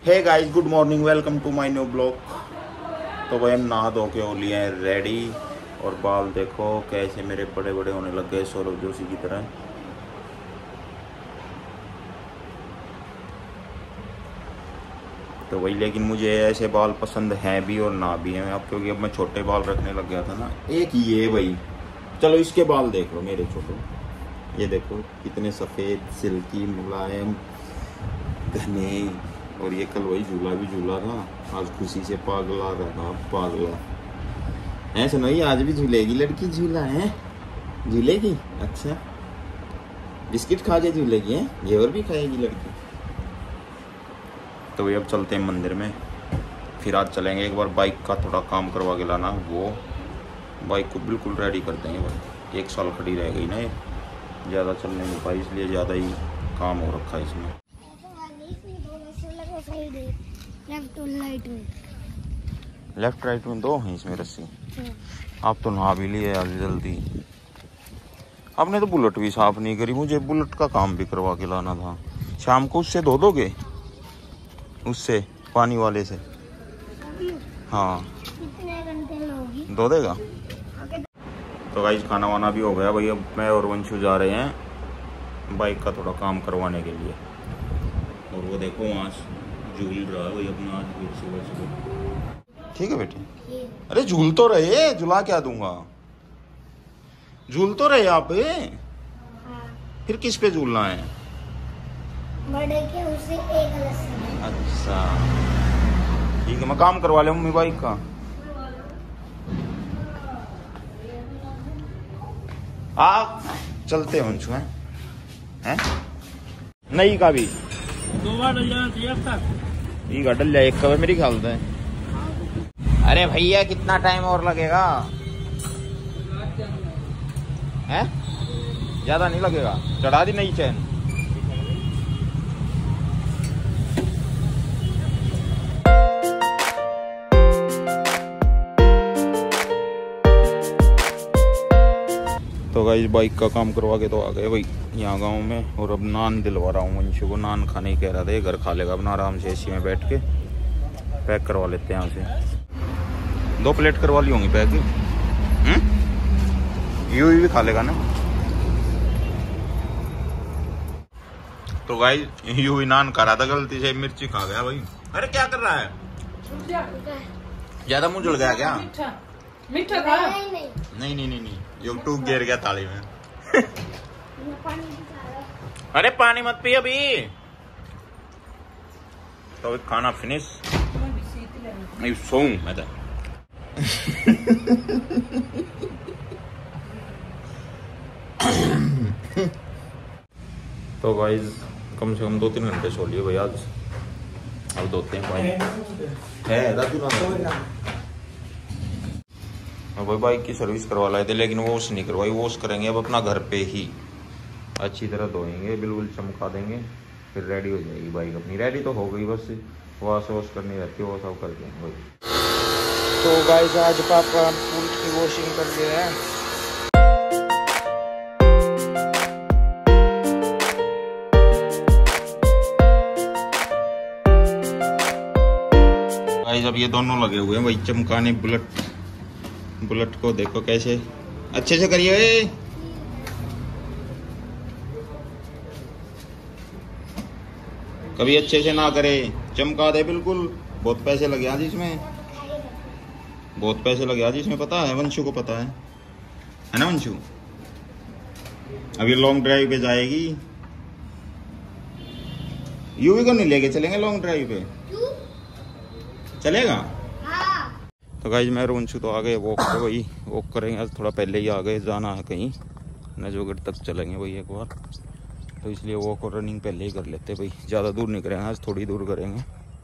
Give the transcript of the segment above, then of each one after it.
Hey guys, good morning, welcome to my new blog. तो भाई हम नहा धो के हो लिए हैं रेडी और बाल देखो कैसे मेरे बड़े बड़े होने लग गए सौरभ जोशी की तरह। तो वही, लेकिन मुझे ऐसे बाल पसंद हैं भी और ना भी हैं अब, क्योंकि अब मैं छोटे बाल रखने लग गया था ना। एक ये भाई, चलो इसके बाल देख लो मेरे छोटे, ये देखो कितने सफ़ेद, सिल्की, मुलायम, घने। और ये कल वही झूला भी झूला था, आज खुशी से पागला रहा था। पागला ऐसा नहीं, आज भी झूलेगी लड़की। झूला है, झूलेगी। अच्छा, बिस्किट खा के झूलेगी है, घेवर भी खाएगी लड़की। तो अब चलते हैं मंदिर में, फिर आज चलेंगे एक बार बाइक का थोड़ा काम करवा के लाना। वो बाइक को बिल्कुल रेडी कर देंगे भाई, 1 साल खड़ी रह गई ना ये, ज़्यादा चलने नहीं पाई, इसलिए ज़्यादा ही काम हो रखा है इसमें। लेफ्ट राइट में दो हैं इसमें रस्सी। आप तो नहा भी लिए आज जल्दी। आपने तो बुलेट भी साफ नहीं करी, मुझे बुलेट का काम भी करवा के लाना था। शाम को उससे धो दोगे, उससे पानी वाले से? हाँ, कितने घंटे में होगी? धो देगा। तो गाइस खाना वाना भी हो गया भाई, अब मैं और वंशु जा रहे हैं बाइक का थोड़ा काम करवाने के लिए। और वो देखो वहाँ झूल रहा है वही अपना, आज सुबह सुबह। ठीक है बेटे, अरे झूल तो रहे, झुला क्या दूंगा, झूल तो रहे आप। फिर किस पे झूलना है? बड़े के उसे एक रस्सी। अच्छा ठीक है, मैं काम करवा ले मम्मी बाइक का। आप चलते हैं वंशु, हैं नहीं का भी 2 बार डल जाना चाहिए अब तक। ये डल जाए एक कब मेरी ख्याल से। अरे भैया कितना टाइम और लगेगा? हैं ज्यादा नहीं लगेगा, चढ़ा दी नई चैन। तो गाइस बाइक का काम करवा के तो आ गए भाई यहाँ गांव में, और अब नान दिलवा रहा हूँ वंशु को। नान खाने ही कह रहा था, ये घर खा लेगा अपना आराम से एसी में बैठ के। पैक करवा लेते हैं यहाँ से, 2 प्लेट करवा ली होंगी पैक। यू भी खा लेगा ना। तो गाइस यू ही नान खा रहा था, गलती से मिर्ची खा गया भाई। अरे क्या कर रहा है, ज्यादा मुंह जल गया क्या? मीठा था? नहीं नहीं नहीं नहीं, यूट्यूब गिर गया थाली में। अरे पानी मत पी अभी। तो अभी खाना फिनिश, मैं सोऊं मैं तो। तो गाइस कम से कम 2-3 घंटे सो लिए भाई आज। अब धोते हैं भाई, है दादू ना। भाई बाइक की सर्विस करवा लाए थे, लेकिन वॉश नहीं करवाई। वॉश करेंगे अब अपना घर पे ही, अच्छी तरह धोएंगे, बिल्कुल चमका देंगे, फिर रेडी हो जाएगी बाइक अपनी। रेडी तो हो गई, बस वॉश करनी रहती है, वो सब कर देंगे भाई। तो गाइस आज पापा पूल की वॉशिंग कर दिए हैं। गाइस अब ये दोनों लगे हुए हैं भाई चमकाने। बुलेट को देखो कैसे अच्छे से करिए। कभी अच्छे से ना करे, चमका दे बिल्कुल। बहुत पैसे लगे आज इसमें, बहुत पैसे लगे आज इसमें, पता है वंशु को पता है ना वंशु? अभी लॉन्ग ड्राइव पे जाएगी, यूवी को नहीं लेके चलेंगे लॉन्ग ड्राइव पे? चलेगा? तो गाइस मैं वंशु तो आ गए वॉक पे भाई। वॉक करेंगे आज, थोड़ा पहले ही आ गए, जाना है कहीं नजोगढ़ तक चलेंगे भाई एक बार, तो इसलिए वॉक और रनिंग पहले ही कर लेते भाई। ज़्यादा दूर नहीं करेंगे आज, थोड़ी दूर करेंगे।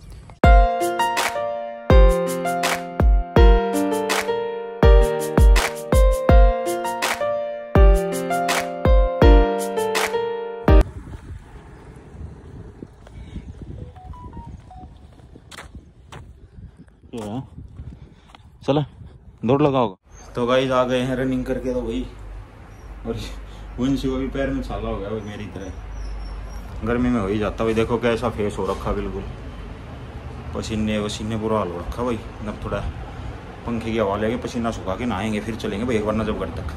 चला दौड़ लगाओगा। तो गाइस आ गए हैं रनिंग करके तो भाई, और वंशु को भी पैर में छाला हो गया भाई मेरी तरह। गर्मी में हो ही जाता भाई, देखो कैसा फेस हो रखा बिल्कुल। पसीने वसीने बुरा हाल हो रखा भाई। अब थोड़ा पंखे की हवा लेके पसीना सुखा के नहाएंगे फिर चलेंगे भाई एक बार नजफगढ़ तक।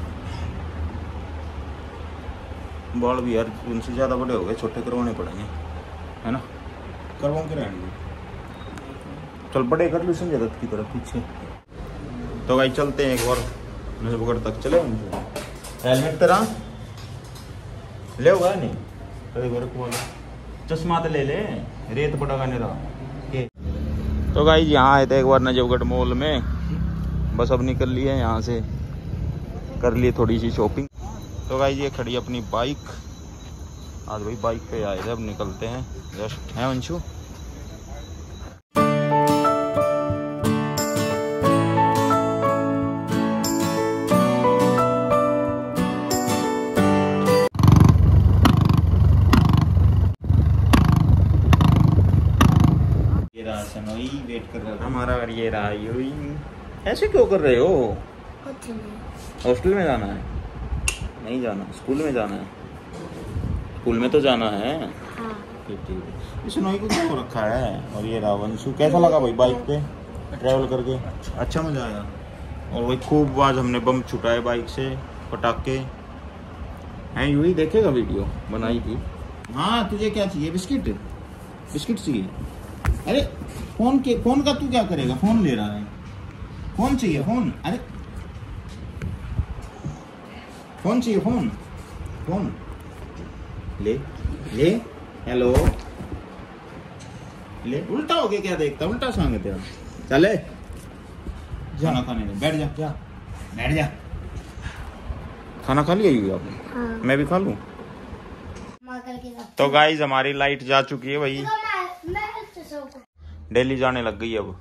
बाल भी यार उनसे ज़्यादा बड़े हो गए, छोटे करवाने पड़ेंगे है ना, करवा के रहेंगे। चल बड़े कर लो संजय की तरफ पीछे। तो भाई चलते हैं एक बार नजफगढ़ तक। चले हेलमेट तेरा ले होगा नहीं तो चश्मा तो ले ले, रेत बड़ा गाने रहा। तो भाई यहाँ आए थे एक बार नजफगढ़ मॉल में, बस अब निकल लिए यहाँ से, कर लिए थोड़ी सी शॉपिंग। तो भाई ये खड़ी अपनी बाइक, आज भाई बाइक पे आए थे, अब निकलते हैं जस्ट है अंशु। वेट कर रहा था हमारा, और ये रहा यूई। ऐसे क्यों कर रहे हो? कुछ नहीं। हॉस्टल में जाना है? नहीं जाना, स्कूल में जाना है। स्कूल में तो जाना है। हाँ। ठीक है। इस नोई को क्या हो रखा है? और ये रावंशु कैसा लगा भाई बाइक पे ट्रैवल करके? अच्छा मजा आया। और वही खूब आज हमने बम छुटाए बाइक से, पटाखे हैं। यूं ही देखेगा वीडियो बनाई थी। हाँ तुझे क्या चाहिए? बिस्किट? बिस्किट चाहिए? अरे फोन का तू क्या करेगा? फोन ले रहा है, फोन चाहिए फोन। अरे फोन चाहिए, फोन ले ले। हेलो ले। उल्टा हो गया क्या देखता? उल्टा सांग है तेरा। चले जाना खाने में, बैठ जा बैठ जा। खाना खा लिया आपने? हाँ। मैं भी खा लूं? तो गाइस हमारी लाइट जा चुकी है भाई, दिल्ली जाने लग गई। अब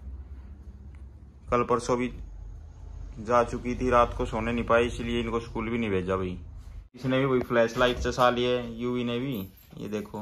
कल परसों भी जा चुकी थी, रात को सोने नहीं पाई, इसलिए इनको स्कूल भी नहीं भेजा भाई। इसने भी वही फ्लैश लाइट चसा ली है, यूवी ने भी। ये देखो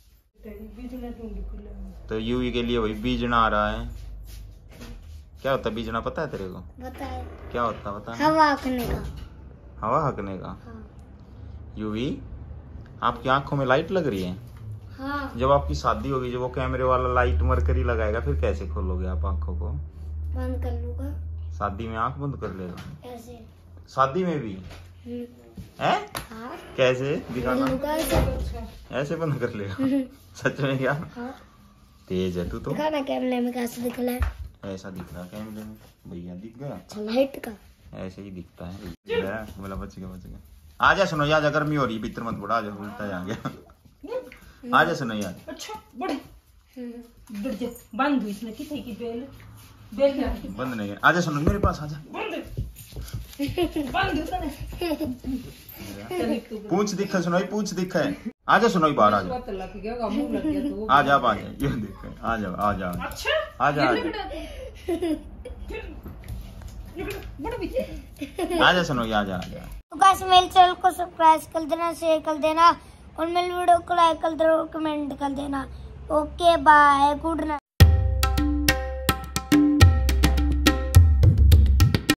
तो यूवी के लिए वही बीजना आ रहा है। क्या होता है बीजना, पता है तेरे को? बताए। क्या होता बता? हवा हकने का। हवा हकने का? हाँ। यूवी आपकी आंखों में लाइट लग रही है? हाँ। जब आपकी शादी होगी, जब वो कैमरे वाला लाइट मरकरी लगाएगा, फिर कैसे खोलोगे आप आंखों को? बंद कर लूंगा। शादी में आंख बंद कर लेगा? ऐसे। शादी में भी है? हाँ। कैसे दिखाना? ऐसे। ऐसे बंद कर लेगा? सच में क्या? हाँ। तेज है तू तो। दिखाना कैमरे में कैसे दिख रहा है? ऐसा दिख रहा है कैमरे में भैया, दिख गया? अच्छा लाइट का ऐसे ही दिखता है। बोला बच गया। आजा सुनो, आजा गर्मी हो रही है, भीतर मत बुढ़ा, आजा उल्टा आ गया। आजा सुनो यार। अच्छा बड़े बढ़ जा, बंद हुई इसने किथे की बेल बेल बंद नहीं है। आजा सुनो मेरे पास, आजा। बंद पूछ दिखा सुनाई, पूछ दिखा है। आजा सुनाई बाहर, आजा लग गया, मुंह लग गया तो आजा अब आजा, ये देख आजा आजा। अच्छा आजा आजा सुनो, आजा आजा। तो गाइस मेरे चैनल को सब्सक्राइब कर देना, शेयर कर देना और मेरे वीडियो को लाइक कर देना और कमेंट कर देना। Okay bye, good night.